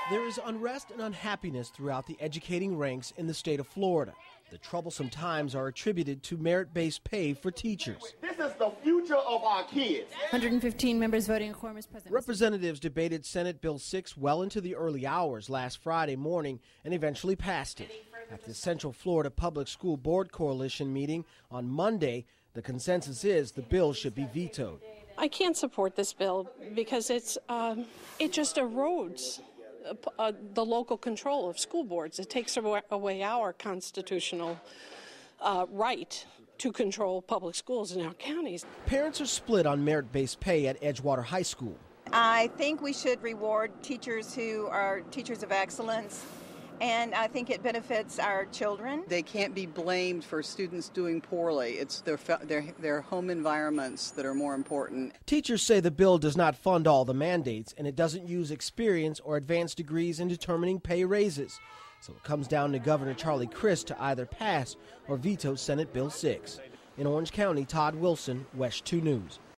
There is unrest and unhappiness throughout the educating ranks in the state of Florida. The troublesome times are attributed to merit-based pay for teachers. This is the future of our kids. 115 members voting a quorum is present. Representatives debated Senate Bill 6 well into the early hours last Friday morning and eventually passed it. At the Central Florida Public School Board Coalition meeting on Monday, the consensus is the bill should be vetoed. I can't support this bill because it just erodes the local control of school boards. It takes away our constitutional right to control public schools in our counties. Parents are split on merit-based pay at Edgewater High School. I think we should reward teachers who are teachers of excellence, and I think it benefits our children. They can't be blamed for students doing poorly. It's their home environments that are more important. Teachers say the bill does not fund all the mandates, and it doesn't use experience or advanced degrees in determining pay raises. So it comes down to Governor Charlie Crist to either pass or veto Senate Bill 6. In Orange County, Todd Wilson, WESH 2 News.